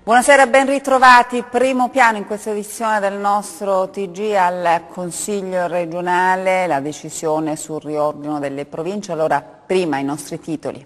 Buonasera, ben ritrovati. Primo piano in questa edizione del nostro TG al Consiglio regionale, la decisione sul riordino delle province. Allora, prima i nostri titoli.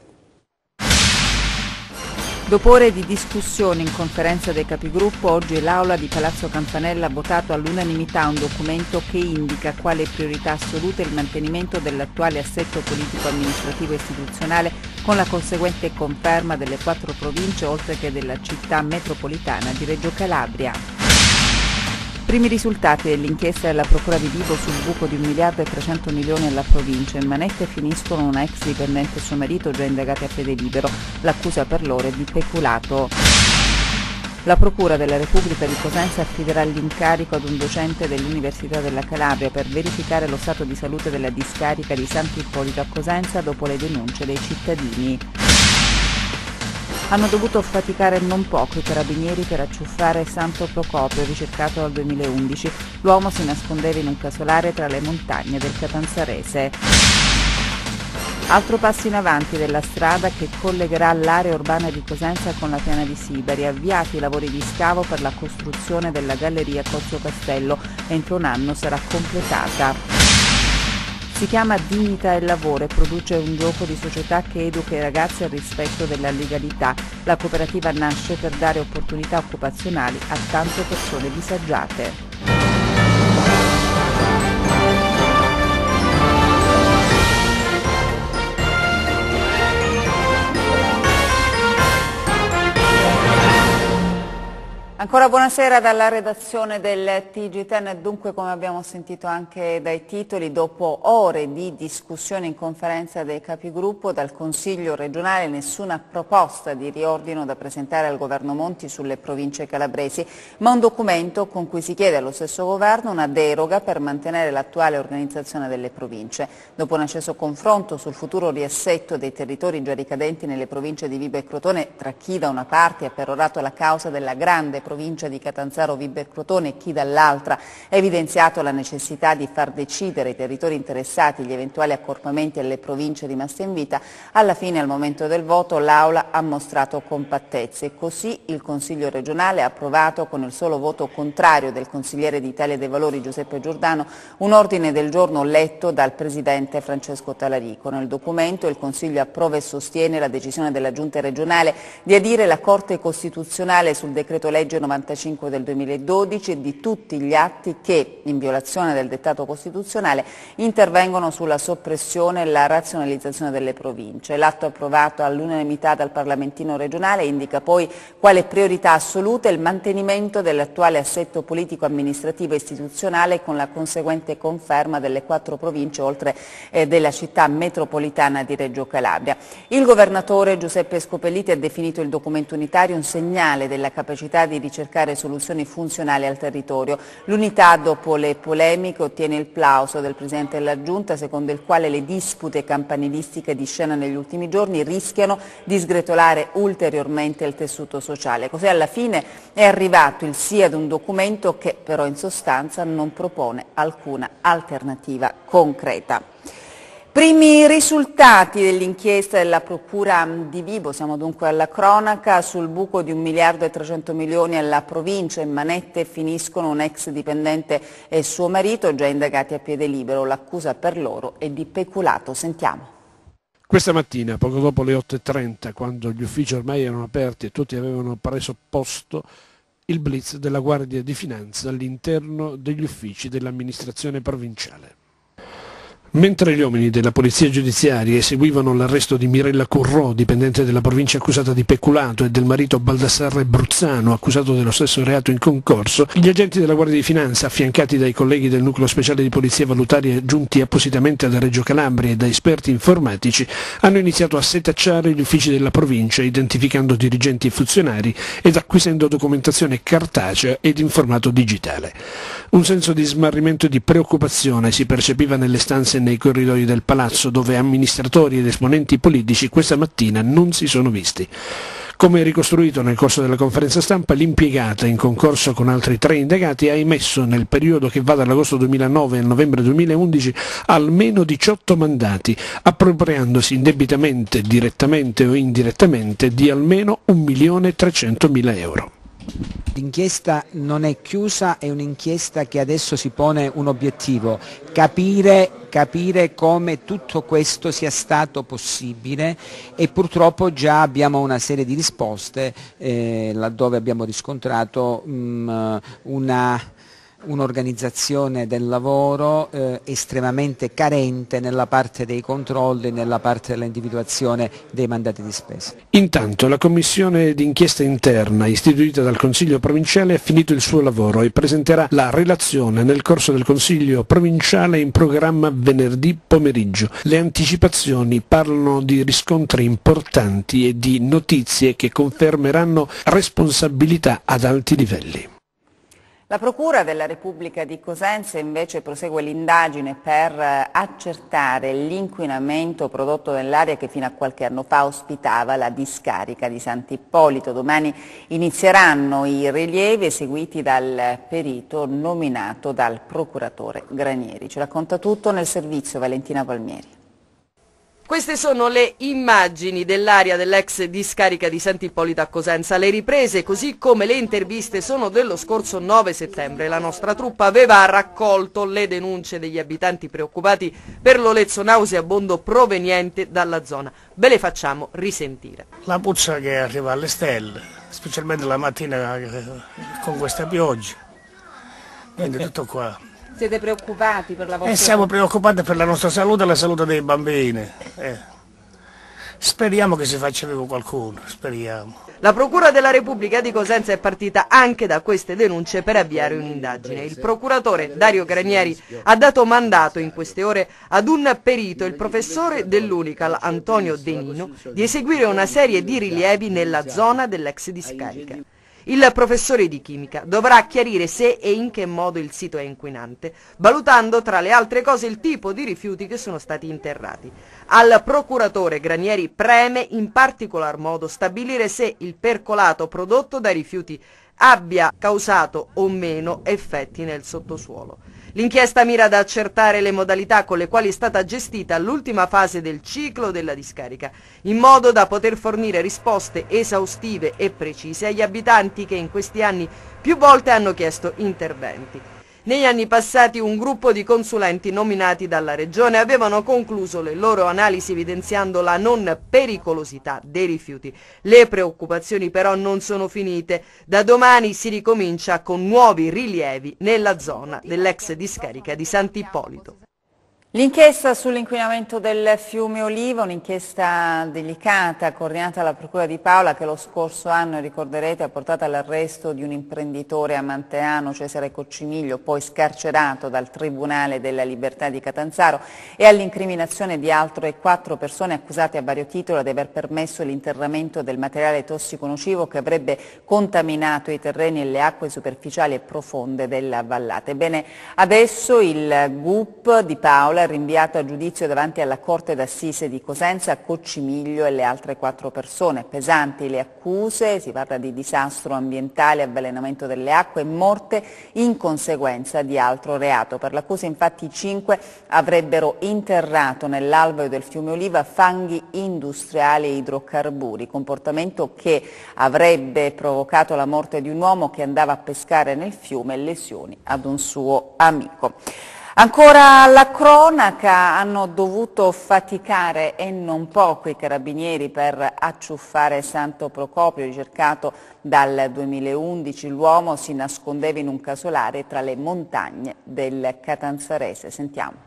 Dopo ore di discussione in conferenza dei capigruppo, oggi l'Aula di Palazzo Campanella ha votato all'unanimità un documento che indica quale priorità assoluta il mantenimento dell'attuale assetto politico-amministrativo e istituzionale con la conseguente conferma delle 4 province oltre che della città metropolitana di Reggio Calabria. Primi risultati dell'inchiesta della Procura di Vibo sul buco di 1 miliardo e 300 milioni alla provincia. In manette finiscono una ex dipendente e suo marito già indagati a piede libero. L'accusa per loro è di peculato. La Procura della Repubblica di Cosenza affiderà l'incarico ad un docente dell'Università della Calabria per verificare lo stato di salute della discarica di Sant'Ippolito a Cosenza dopo le denunce dei cittadini. Hanno dovuto faticare non poco i carabinieri per acciuffare Santo Procopio, ricercato dal 2011. L'uomo si nascondeva in un casolare tra le montagne del Catanzarese. Altro passo in avanti della strada che collegherà l'area urbana di Cosenza con la piana di Sibari. Avviati i lavori di scavo per la costruzione della galleria Cozzo Castello. Entro un anno sarà completata. Si chiama Dignità e Lavoro e produce un gioco di società che educa i ragazzi al rispetto della legalità. La cooperativa nasce per dare opportunità occupazionali a tante persone disagiate. Ancora buonasera dalla redazione del TG10. Dunque, come abbiamo sentito anche dai titoli, dopo ore di discussione in conferenza dei capigruppo dal Consiglio regionale, nessuna proposta di riordino da presentare al governo Monti sulle province calabresi, ma un documento con cui si chiede allo stesso governo una deroga per mantenere l'attuale organizzazione delle province. Dopo un acceso confronto sul futuro riassetto dei territori già ricadenti nelle province di Vibo e Crotone tra chi da una parte ha perorato la causa della grande provincia di Catanzaro, Vibo e Crotone e chi dall'altra ha evidenziato la necessità di far decidere i territori interessati gli eventuali accorpamenti alle province rimaste in vita, alla fine al momento del voto l'Aula ha mostrato compattezza e così il Consiglio regionale ha approvato con il solo voto contrario del consigliere di Italia dei Valori Giuseppe Giordano un ordine del giorno letto dal Presidente Francesco Talarico. Nel documento il Consiglio approva e sostiene la decisione della Giunta regionale di adire la Corte Costituzionale sul decreto legge 95 del 2012 e di tutti gli atti che, in violazione del dettato costituzionale, intervengono sulla soppressione e la razionalizzazione delle province. L'atto approvato all'unanimità dal Parlamentino regionale indica poi quale priorità assoluta è il mantenimento dell'attuale assetto politico-amministrativo e istituzionale con la conseguente conferma delle 4 province oltre della città metropolitana di Reggio Calabria. Il governatore Giuseppe Scopelliti ha definito il documento unitario un segnale della capacità di ricercare soluzioni funzionali al territorio. L'unità, dopo le polemiche, ottiene il plauso del Presidente della Giunta, secondo il quale le dispute campanilistiche di scena negli ultimi giorni rischiano di sgretolare ulteriormente il tessuto sociale. Così alla fine è arrivato il sì ad un documento che però in sostanza non propone alcuna alternativa concreta. Primi risultati dell'inchiesta della Procura di Vibo, siamo dunque alla cronaca, sul buco di 1 miliardo e 300 milioni alla provincia, in manette finiscono un ex dipendente e suo marito già indagati a piede libero, l'accusa per loro è di peculato. Sentiamo. Questa mattina, poco dopo le 8:30, quando gli uffici ormai erano aperti e tutti avevano preso posto, il blitz della Guardia di Finanza all'interno degli uffici dell'amministrazione provinciale. Mentre gli uomini della polizia giudiziaria eseguivano l'arresto di Mirella Currò, dipendente della provincia accusata di peculato, e del marito Baldassarre Bruzzano, accusato dello stesso reato in concorso, gli agenti della Guardia di Finanza, affiancati dai colleghi del Nucleo Speciale di Polizia Valutaria giunti appositamente da Reggio Calabria e da esperti informatici, hanno iniziato a setacciare gli uffici della provincia, identificando dirigenti e funzionari ed acquisendo documentazione cartacea ed in formato digitale. Un senso di smarrimento e di preoccupazione si percepiva nelle stanze e nei corridoi del palazzo, dove amministratori ed esponenti politici questa mattina non si sono visti. Come ricostruito nel corso della conferenza stampa, l'impiegata, in concorso con altri 3 indagati, ha emesso nel periodo che va dall'agosto 2009 al novembre 2011 almeno 18 mandati, appropriandosi indebitamente, direttamente o indirettamente, di almeno 1.300.000 euro. L'inchiesta non è chiusa, è un'inchiesta che adesso si pone un obiettivo: capire come tutto questo sia stato possibile, e purtroppo già abbiamo una serie di risposte laddove abbiamo riscontrato un'organizzazione del lavoro estremamente carente nella parte dei controlli, nella parte dell'individuazione dei mandati di spesa. Intanto la commissione d'inchiesta interna istituita dal Consiglio provinciale ha finito il suo lavoro e presenterà la relazione nel corso del Consiglio provinciale in programma venerdì pomeriggio. Le anticipazioni parlano di riscontri importanti e di notizie che confermeranno responsabilità ad alti livelli. La Procura della Repubblica di Cosenza invece prosegue l'indagine per accertare l'inquinamento prodotto nell'area che fino a qualche anno fa ospitava la discarica di Sant'Ippolito. Domani inizieranno i rilievi eseguiti dal perito nominato dal procuratore Granieri. Ci racconta tutto nel servizio Valentina Palmieri. Queste sono le immagini dell'area dell'ex discarica di Sant'Ippolito a Cosenza. Le riprese, così come le interviste, sono dello scorso 9 settembre. La nostra truppa aveva raccolto le denunce degli abitanti preoccupati per l'olezzo nauseabondo proveniente dalla zona. Ve le facciamo risentire. La puzza che arriva alle stelle, specialmente la mattina con questa pioggia, quindi tutto qua. Siete preoccupati per la vostra... Siamo preoccupati per la nostra salute e la salute dei bambini. Speriamo che si faccia vivo qualcuno, speriamo. La Procura della Repubblica di Cosenza è partita anche da queste denunce per avviare un'indagine. Il procuratore Dario Granieri ha dato mandato in queste ore ad un perito, il professore dell'Unical Antonio De Nino, di eseguire una serie di rilievi nella zona dell'ex discarica. Il professore di chimica dovrà chiarire se e in che modo il sito è inquinante, valutando tra le altre cose il tipo di rifiuti che sono stati interrati. Al procuratore Granieri preme in particolar modo stabilire se il percolato prodotto dai rifiuti abbia causato o meno effetti nel sottosuolo. L'inchiesta mira ad accertare le modalità con le quali è stata gestita l'ultima fase del ciclo della discarica, in modo da poter fornire risposte esaustive e precise agli abitanti che in questi anni più volte hanno chiesto interventi. Negli anni passati un gruppo di consulenti nominati dalla Regione avevano concluso le loro analisi evidenziando la non pericolosità dei rifiuti. Le preoccupazioni però non sono finite. Da domani si ricomincia con nuovi rilievi nella zona dell'ex discarica di Sant'Ippolito. L'inchiesta sull'inquinamento del fiume Oliva, un'inchiesta delicata coordinata dalla Procura di Paola che lo scorso anno, ricorderete, ha portato all'arresto di un imprenditore amanteano, Cesare Coccimiglio, poi scarcerato dal Tribunale della Libertà di Catanzaro, e all'incriminazione di altre 4 persone accusate a vario titolo di aver permesso l'interramento del materiale tossico nocivo che avrebbe contaminato i terreni e le acque superficiali e profonde della vallata. Ebbene, adesso il GUP di Paola è rinviato a giudizio davanti alla Corte d'Assise di Cosenza, Coccimiglio e le altre 4 persone. Pesanti le accuse, si parla di disastro ambientale, avvelenamento delle acque e morte in conseguenza di altro reato. Per l'accusa infatti i 5 avrebbero interrato nell'alveo del fiume Oliva fanghi industriali e idrocarburi, comportamento che avrebbe provocato la morte di un uomo che andava a pescare nel fiume e lesioni ad un suo amico. Ancora la cronaca, hanno dovuto faticare e non poco i carabinieri per acciuffare Santo Procopio, ricercato dal 2011. L'uomo si nascondeva in un casolare tra le montagne del Catanzarese. Sentiamo.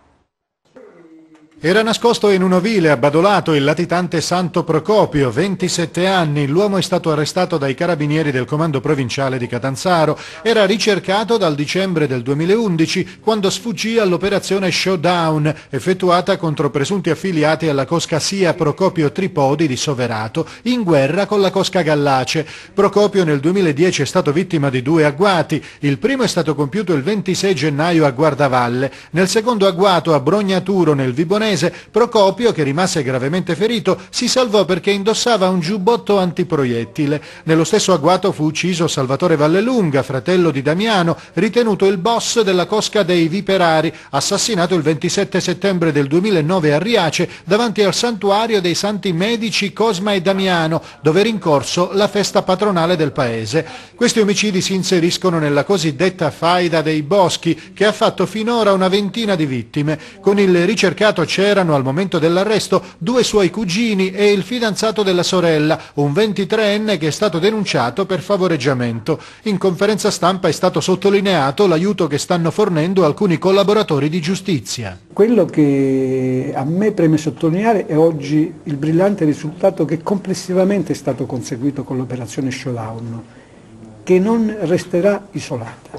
Era nascosto in un ovile abbadolato il latitante Santo Procopio, 27 anni. L'uomo è stato arrestato dai carabinieri del comando provinciale di Catanzaro. Era ricercato dal dicembre del 2011 quando sfuggì all'operazione Showdown effettuata contro presunti affiliati alla cosca SIA Procopio Tripodi di Soverato in guerra con la cosca Gallace. Procopio nel 2010 è stato vittima di 2 agguati. Il primo è stato compiuto il 26 gennaio a Guardavalle. Nel secondo agguato a Brognaturo nel Vibonese milanese. Procopio, che rimase gravemente ferito, si salvò perché indossava un giubbotto antiproiettile. Nello stesso agguato fu ucciso Salvatore Vallelunga, fratello di Damiano, ritenuto il boss della cosca dei Viperari, assassinato il 27 settembre del 2009 a Riace davanti al santuario dei santi medici Cosma e Damiano, dove era in corso la festa patronale del paese. Questi omicidi si inseriscono nella cosiddetta faida dei boschi, che ha fatto finora una ventina di vittime. Con il ricercato c'erano al momento dell'arresto 2 suoi cugini e il fidanzato della sorella, un 23enne che è stato denunciato per favoreggiamento. In conferenza stampa è stato sottolineato l'aiuto che stanno fornendo alcuni collaboratori di giustizia. Quello che a me preme sottolineare è oggi il brillante risultato che complessivamente è stato conseguito con l'operazione Showdown, che non resterà isolata.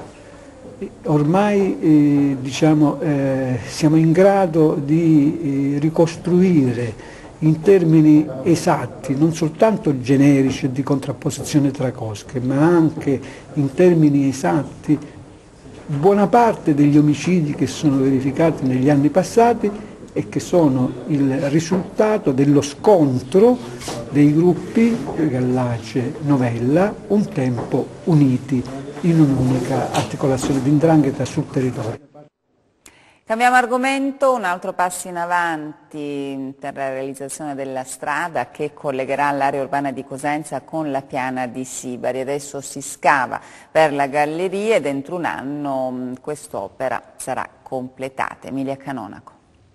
Ormai siamo in grado di ricostruire in termini esatti, non soltanto generici di contrapposizione tra cosche, ma anche in termini esatti buona parte degli omicidi che sono verificati negli anni passati e che sono il risultato dello scontro dei gruppi Gallace, Novella, un tempo uniti in un'unica articolazione di 'ndrangheta sul territorio. Cambiamo argomento, un altro passo in avanti per la realizzazione della strada che collegherà l'area urbana di Cosenza con la piana di Sibari. Adesso si scava per la galleria ed entro un anno quest'opera sarà completata. Emilia Canonaco.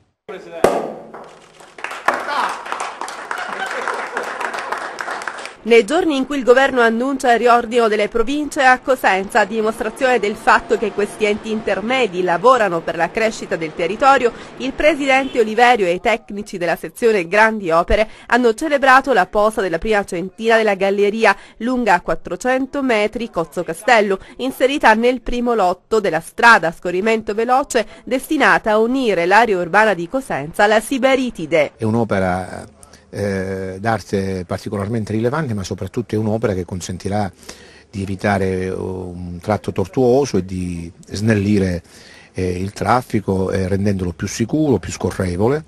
Nei giorni in cui il governo annuncia il riordino delle province, a Cosenza, a dimostrazione del fatto che questi enti intermedi lavorano per la crescita del territorio, il presidente Oliverio e i tecnici della sezione Grandi Opere hanno celebrato la posa della prima centina della galleria, lunga 400 metri, Cozzo Castello, inserita nel primo lotto della strada a scorrimento veloce destinata a unire l'area urbana di Cosenza alla Sibaritide. È un'opera d'arte particolarmente rilevante, ma soprattutto è un'opera che consentirà di evitare un tratto tortuoso e di snellire il traffico, rendendolo più sicuro, più scorrevole.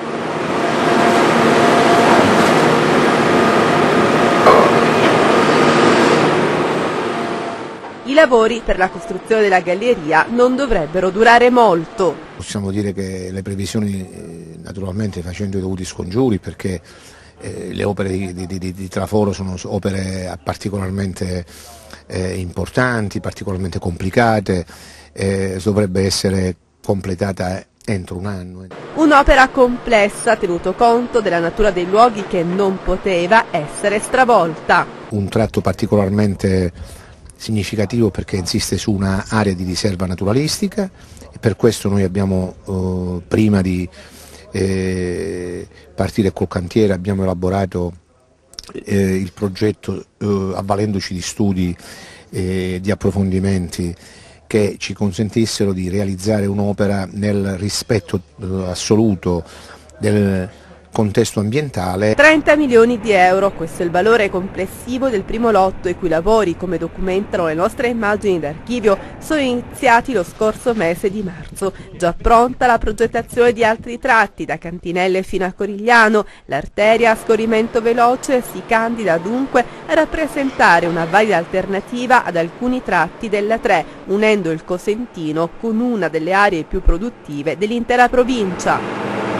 I lavori per la costruzione della galleria non dovrebbero durare molto. Possiamo dire che le previsioni, naturalmente facendo i dovuti scongiuri, perché le opere di traforo sono opere particolarmente importanti, particolarmente complicate, dovrebbe essere completata entro un anno. Un'opera complessa, tenuto conto della natura dei luoghi che non poteva essere stravolta. Un tratto particolarmente significativo perché insiste su una area di riserva naturalistica e per questo noi abbiamo, prima di partire col cantiere, abbiamo elaborato il progetto avvalendoci di studi e di approfondimenti che ci consentissero di realizzare un'opera nel rispetto assoluto del contesto ambientale. 30 milioni di euro, questo è il valore complessivo del primo lotto, i cui lavori, come documentano le nostre immagini d'archivio, sono iniziati lo scorso mese di marzo. Già pronta la progettazione di altri tratti, da Cantinelle fino a Corigliano. L'arteria a scorrimento veloce si candida dunque a rappresentare una valida alternativa ad alcuni tratti della 3, unendo il Cosentino con una delle aree più produttive dell'intera provincia.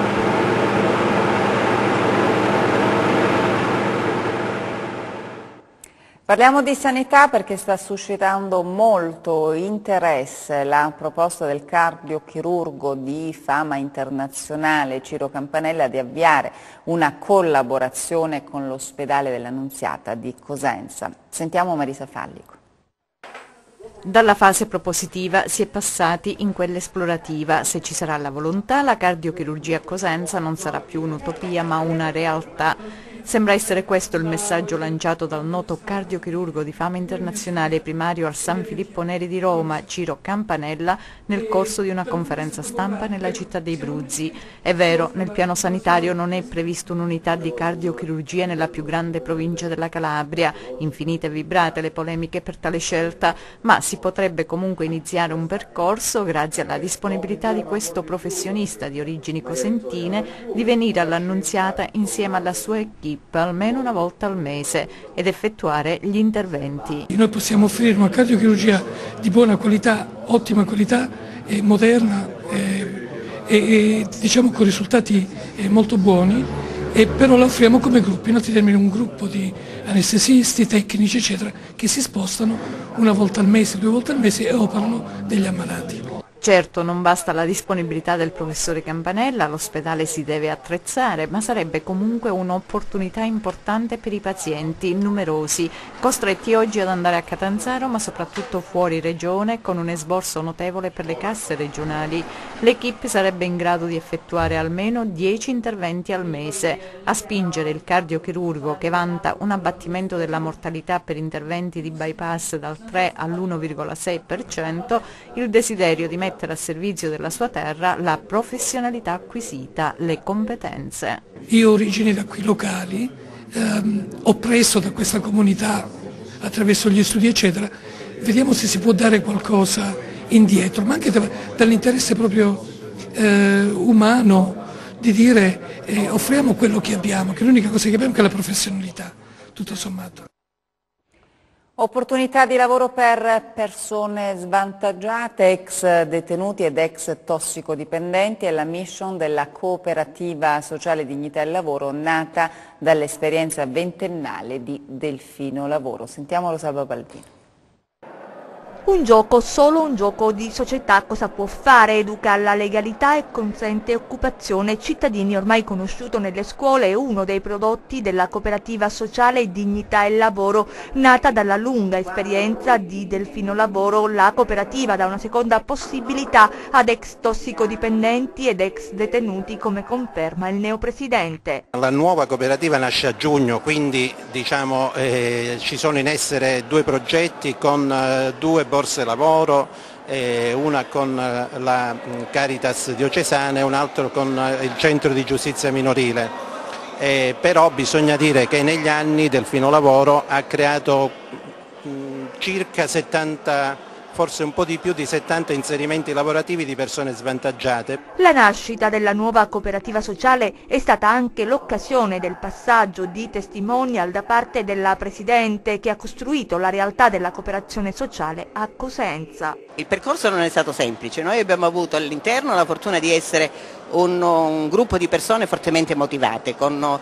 Parliamo di sanità perché sta suscitando molto interesse la proposta del cardiochirurgo di fama internazionale Ciro Campanella di avviare una collaborazione con l'ospedale dell'Annunziata di Cosenza. Sentiamo Marisa Fallico. Dalla fase propositiva si è passati in quella esplorativa. Se ci sarà la volontà, la cardiochirurgia a Cosenza non sarà più un'utopia ma una realtà. Sembra essere questo il messaggio lanciato dal noto cardiochirurgo di fama internazionale primario al San Filippo Neri di Roma, Ciro Campanella, nel corso di una conferenza stampa nella città dei Bruzzi. È vero, nel piano sanitario non è previsto un'unità di cardiochirurgia nella più grande provincia della Calabria, infinite e vibrate le polemiche per tale scelta, ma si potrebbe comunque iniziare un percorso, grazie alla disponibilità di questo professionista di origini cosentine, di venire all'Annunziata insieme alla sua equipe almeno una volta al mese ed effettuare gli interventi. Noi possiamo offrire una cardiochirurgia di buona qualità, ottima qualità, moderna e diciamo con risultati molto buoni, però la offriamo come gruppo, in altri termini un gruppo di anestesisti, tecnici eccetera che si spostano una volta al mese, 2 volte al mese e operano degli ammalati. Certo, non basta la disponibilità del professore Campanella, l'ospedale si deve attrezzare, ma sarebbe comunque un'opportunità importante per i pazienti numerosi, costretti oggi ad andare a Catanzaro, ma soprattutto fuori regione, con un esborso notevole per le casse regionali. L'equipe sarebbe in grado di effettuare almeno 10 interventi al mese. A spingere il cardiochirurgo, che vanta un abbattimento della mortalità per interventi di bypass dal 3 all'1,6%, il desiderio di mettere a servizio della sua terra la professionalità acquisita, le competenze. Io ho origini da qui locali, ho preso da questa comunità attraverso gli studi eccetera, vediamo se si può dare qualcosa indietro, ma anche dall'interesse proprio umano di dire offriamo quello che abbiamo, che è l'unica cosa che abbiamo, che è la professionalità, tutto sommato. Opportunità di lavoro per persone svantaggiate, ex detenuti ed ex tossicodipendenti è la mission della cooperativa sociale Dignità e Lavoro nata dall'esperienza ventennale di Delfino Lavoro. Sentiamo Rosalba Baldino. Un gioco, solo un gioco di società cosa può fare? Educa alla legalità e consente occupazione ai cittadini, ormai conosciuto nelle scuole, è uno dei prodotti della cooperativa sociale Dignità e Lavoro, nata dalla lunga esperienza di Delfino Lavoro. La cooperativa dà una seconda possibilità ad ex tossicodipendenti ed ex detenuti, come conferma il neopresidente. La nuova cooperativa nasce a giugno, quindi diciamo, ci sono in essere 2 progetti con 2 borse lavoro, una con la Caritas diocesana e un altro con il centro di giustizia minorile. Però bisogna dire che negli anni Delfino Lavoro ha creato circa 70, forse un po' di più di 70 inserimenti lavorativi di persone svantaggiate. La nascita della nuova cooperativa sociale è stata anche l'occasione del passaggio di testimonial da parte della Presidente, che ha costruito la realtà della cooperazione sociale a Cosenza. Il percorso non è stato semplice, noi abbiamo avuto all'interno la fortuna di essere un gruppo di persone fortemente motivate, con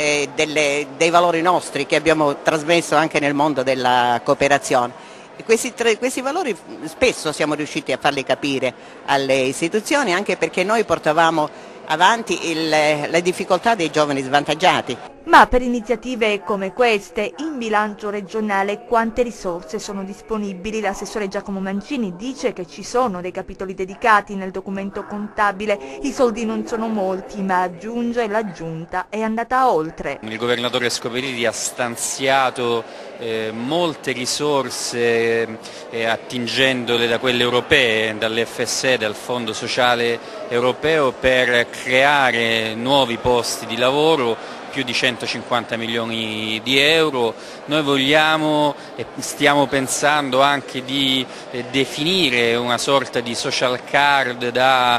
dei valori nostri che abbiamo trasmesso anche nel mondo della cooperazione. E questi valori spesso siamo riusciti a farli capire alle istituzioni, anche perché noi portavamo avanti le difficoltà dei giovani svantaggiati. Ma per iniziative come queste, in bilancio regionale quante risorse sono disponibili? L'assessore Giacomo Mancini dice che ci sono dei capitoli dedicati nel documento contabile, i soldi non sono molti, ma aggiunge la Giunta è andata oltre. Il governatore Scoperini ha stanziato molte risorse attingendole da quelle europee, dall'FSE, dal Fondo Sociale Europeo, per creare nuovi posti di lavoro, più di 150 milioni di euro. Noi vogliamo e stiamo pensando anche di definire una sorta di social card da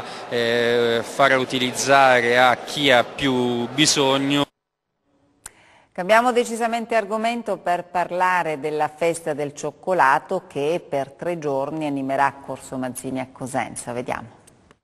far utilizzare a chi ha più bisogno. Cambiamo decisamente argomento per parlare della festa del cioccolato che per 3 giorni animerà Corso Mazzini a Cosenza. Vediamo.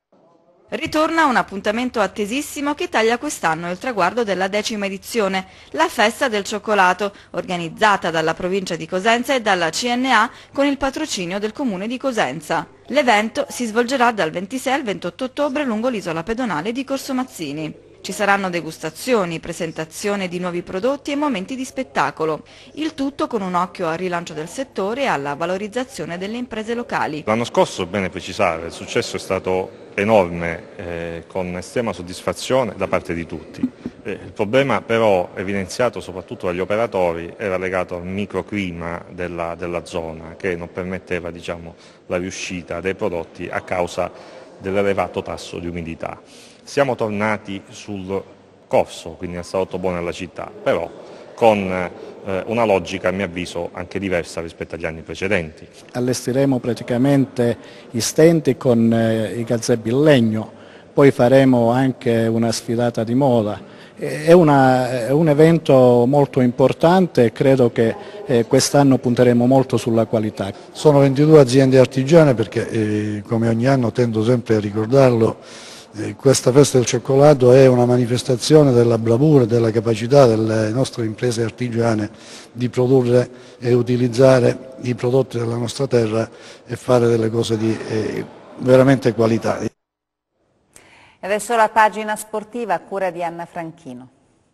Ritorna un appuntamento attesissimo che taglia quest'anno il traguardo della 10ª edizione, la Festa del Cioccolato, organizzata dalla provincia di Cosenza e dalla CNA con il patrocinio del comune di Cosenza. L'evento si svolgerà dal 26 al 28 ottobre lungo l'isola pedonale di Corso Mazzini. Ci saranno degustazioni, presentazione di nuovi prodotti e momenti di spettacolo, il tutto con un occhio al rilancio del settore e alla valorizzazione delle imprese locali. L'anno scorso, bene precisare, il successo è stato enorme, con estrema soddisfazione da parte di tutti. Il problema però, evidenziato soprattutto dagli operatori, era legato al microclima della zona, che non permetteva, diciamo, la riuscita dei prodotti a causa dell'elevato tasso di umidità. Siamo tornati sul corso, quindi è stato buono nella città, però con una logica, a mio avviso, anche diversa rispetto agli anni precedenti. Allestiremo praticamente i stand con i gazebi in legno, poi faremo anche una sfilata di moda. È un evento molto importante e credo che quest'anno punteremo molto sulla qualità. Sono 22 aziende artigiane perché, come ogni anno tendo sempre a ricordarlo, questa festa del cioccolato è una manifestazione della bravura e della capacità delle nostre imprese artigiane di produrre e utilizzare i prodotti della nostra terra e fare delle cose di veramente qualità. E adesso la pagina sportiva a cura di Anna Franchino.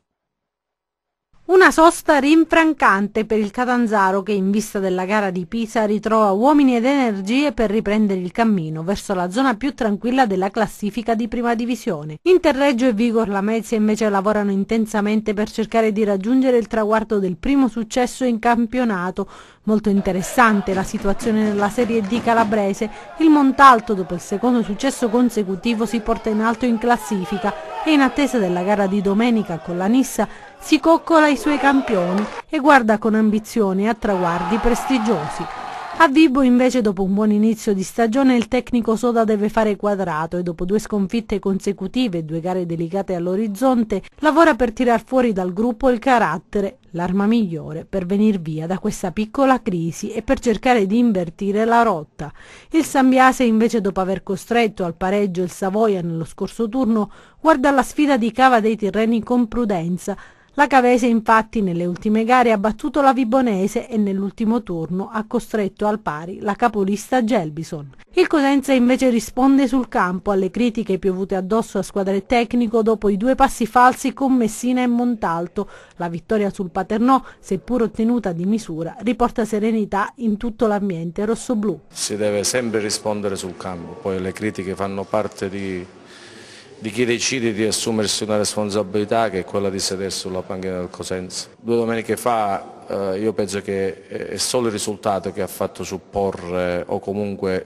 Una sosta rinfrancante per il Catanzaro che in vista della gara di Pisa ritrova uomini ed energie per riprendere il cammino verso la zona più tranquilla della classifica di prima divisione. Interreggio e Vigor Lamezia invece lavorano intensamente per cercare di raggiungere il traguardo del primo successo in campionato. Molto interessante la situazione nella Serie D calabrese. Il Montalto dopo il secondo successo consecutivo si porta in alto in classifica e in attesa della gara di domenica con la Nissa si coccola i suoi campioni e guarda con ambizione a traguardi prestigiosi. A Vibo invece dopo un buon inizio di stagione il tecnico Soda deve fare quadrato e dopo 2 sconfitte consecutive e 2 gare delicate all'orizzonte lavora per tirar fuori dal gruppo il carattere, l'arma migliore per venir via da questa piccola crisi e per cercare di invertire la rotta. Il Sambiase invece dopo aver costretto al pareggio il Savoia nello scorso turno guarda la sfida di Cava dei Tirreni con prudenza. La Cavese infatti nelle ultime gare ha battuto la Vibonese e nell'ultimo turno ha costretto al pari la capolista Gelbison. Il Cosenza invece risponde sul campo alle critiche piovute addosso a squadra e tecnico dopo i 2 passi falsi con Messina e Montalto. La vittoria sul Paternò, seppur ottenuta di misura, riporta serenità in tutto l'ambiente rossoblù. Si deve sempre rispondere sul campo, poi le critiche fanno parte di chi decide di assumersi una responsabilità che è quella di sedersi sulla panchina del Cosenza. 2 domeniche fa io penso che è solo il risultato che ha fatto supporre, o comunque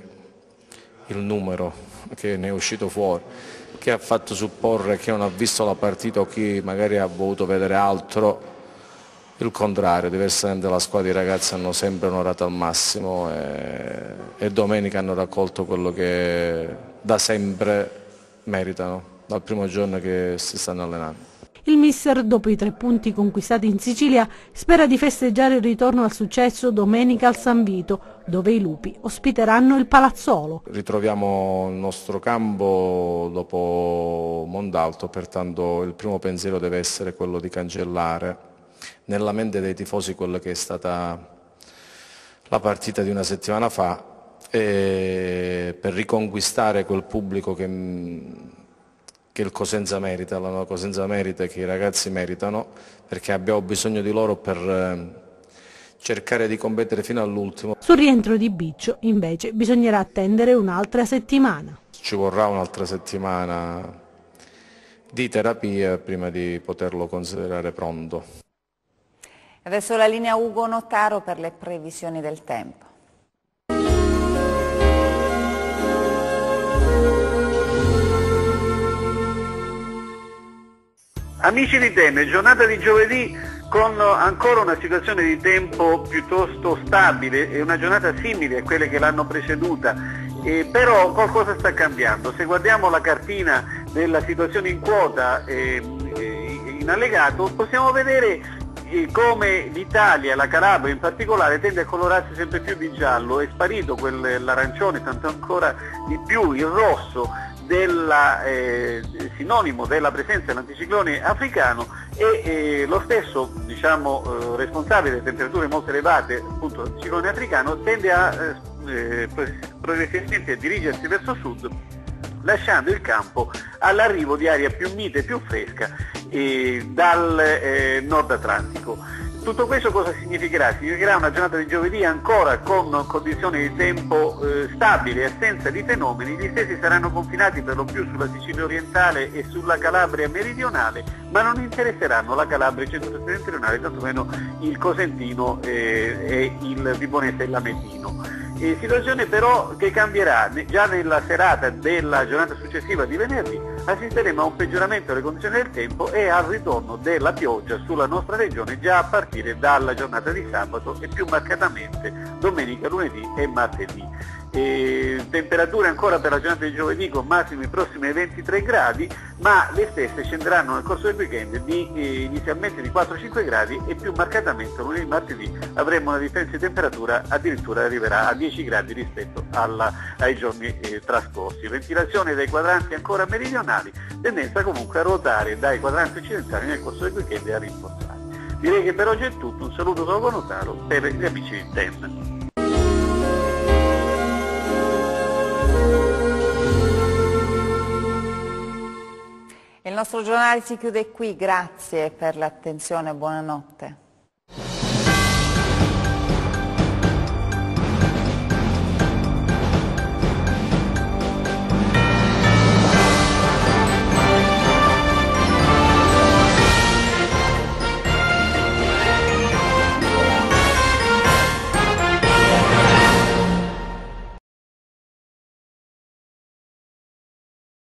il numero che ne è uscito fuori, che ha fatto supporre che non ha visto la partita o chi magari ha voluto vedere altro, il contrario. Diversamente la squadra di ragazzi hanno sempre onorato al massimo e domenica hanno raccolto quello che da sempre meritano, dal primo giorno che si stanno allenando. Il mister, dopo i 3 punti conquistati in Sicilia, spera di festeggiare il ritorno al successo domenica al San Vito, dove i Lupi ospiteranno il Palazzolo. Ritroviamo il nostro campo dopo Montalto, pertanto il primo pensiero deve essere quello di cancellare nella mente dei tifosi quella che è stata la partita di una settimana fa, e per riconquistare quel pubblico che il Cosenza merita, la nuova Cosenza merita, che i ragazzi meritano, perché abbiamo bisogno di loro per cercare di competere fino all'ultimo. Sul rientro di Biccio invece bisognerà attendere un'altra settimana. Ci vorrà un'altra settimana di terapia prima di poterlo considerare pronto. Adesso la linea Ugo Notaro per le previsioni del tempo. Amici di Temme, giornata di giovedì con ancora una situazione di tempo piuttosto stabile e una giornata simile a quelle che l'hanno preceduta, però qualcosa sta cambiando. Se guardiamo la cartina della situazione in quota in allegato possiamo vedere come l'Italia, la Calabria in particolare, tende a colorarsi sempre più di giallo. È sparito l'arancione, tanto ancora di più il rosso, sinonimo della presenza dell'anticiclone africano, e lo stesso responsabile delle temperature molto elevate, appunto l'anticiclone africano, tende a progressivamente a dirigersi verso sud, lasciando il campo all'arrivo di aria più mite e più fresca dal nord Atlantico. Tutto questo cosa significherà? Significherà una giornata di giovedì ancora con condizioni di tempo stabili, assenza di fenomeni. Gli stessi saranno confinati per lo più sulla Sicilia orientale e sulla Calabria meridionale, ma non interesseranno la Calabria settentrionale, tantomeno il Cosentino e il Vibonese e l'Ametino. Situazione però che cambierà. Già nella serata della giornata successiva di venerdì assisteremo a un peggioramento delle condizioni del tempo e al ritorno della pioggia sulla nostra regione già a partire dalla giornata di sabato e più marcatamente domenica, lunedì e martedì. Temperature ancora per la giornata di giovedì con massimi prossimi ai 23 gradi, ma le stesse scenderanno nel corso del weekend inizialmente di 4-5 gradi e più marcatamente lunedì e martedì avremo una differenza di temperatura addirittura arriverà a 10 gradi rispetto ai giorni trascorsi. Ventilazione dai quadranti ancora meridionali, tendenza comunque a ruotare dai quadranti occidentali nel corso del weekend e a rinforzare. Direi che per oggi è tutto, un saluto da Bonotaro per gli amici di TEN. Il nostro giornale si chiude qui, grazie per l'attenzione, buonanotte.